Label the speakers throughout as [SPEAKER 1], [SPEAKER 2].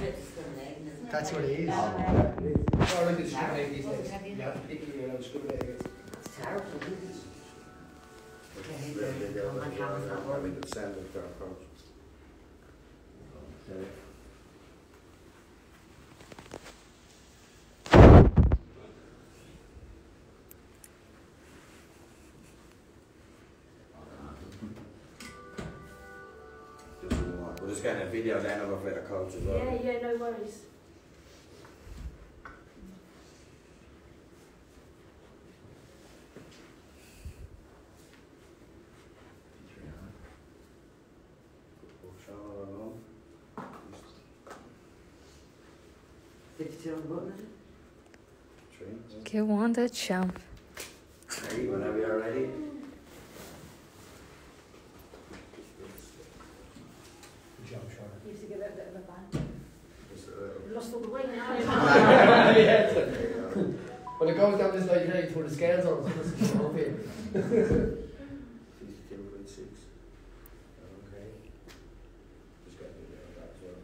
[SPEAKER 1] That's what it is.
[SPEAKER 2] Or like discriminate these days. Yeah, particularly when I discriminate against.
[SPEAKER 3] It's terrible, isn't it?
[SPEAKER 4] We could send it to our coach. Okay. We're just getting a video then of it with a coach as well.
[SPEAKER 3] Yeah, no worries.
[SPEAKER 4] Shauna alone.
[SPEAKER 3] 52 on the button, is it?
[SPEAKER 5] Get on the champ.
[SPEAKER 4] Ready, whenever you're ready.
[SPEAKER 2] Good job, Shauna.
[SPEAKER 3] You used to give it a bit of a bang.
[SPEAKER 4] Just a little.
[SPEAKER 3] Lost all the weight now.
[SPEAKER 2] Yeah, it's like, when it goes down this like you put the scales on, so this is up here.
[SPEAKER 4] 52.6. Okay. Just get a video of that as well.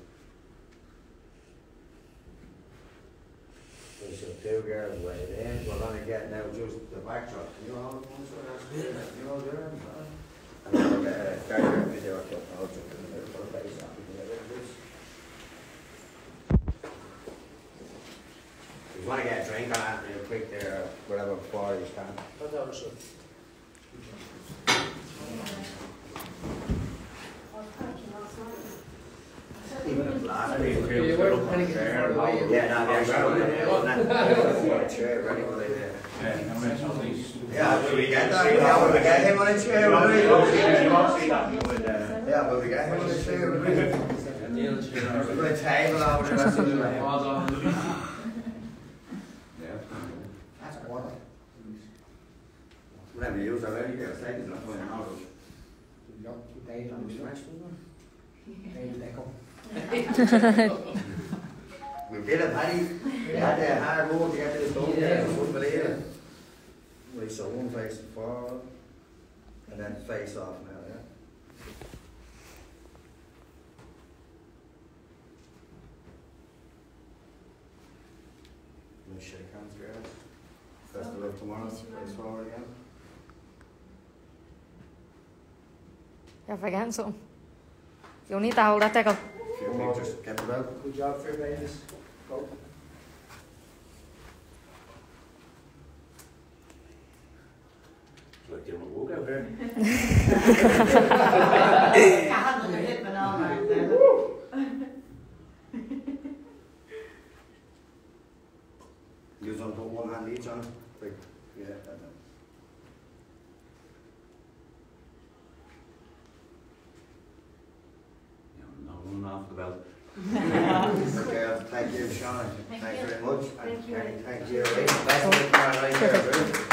[SPEAKER 4] There's some 2 girls way there. We're going to get now just the backdrop. You know, all the ones that are you know, there. And then we'll get a 30 video of the coach and put a face on it. If you want to get a drink on it real quick there, whatever, before you stand.
[SPEAKER 2] That's all right.
[SPEAKER 4] Even a glass.
[SPEAKER 2] You weren't panicking before the way you-
[SPEAKER 4] Yeah, no, they're actually chair, ready when they there. Yeah, will we get that? Yeah, will we get him on a chair? Will we? Yeah, will we get him on a chair? Will we? Put a table over there. That's a quarter. Whatever you use already, yeah, it's taking enough money out of it.
[SPEAKER 2] Dave on the smash, Dave Deco.
[SPEAKER 4] We did it, Paddy. We had the hard work to get to this done. Yeah, I wouldn't believe it. We saw one face forward and then face off now, yeah. Let's shake hands, girls. Best of luck tomorrow. Face forward again.
[SPEAKER 5] You're forgetting something. You'll need to hold that tickle.
[SPEAKER 4] Few pictures. Get them out.
[SPEAKER 2] Good job for your ladies. Go.
[SPEAKER 4] Like doing a walk out here. Use on put one hand each on it. Like, yeah, that. No one off the belt. Okay, thank you, Shauna. Thank you very much.
[SPEAKER 3] Thank you.
[SPEAKER 4] Thank you. Best of luck tomorrow night, girls.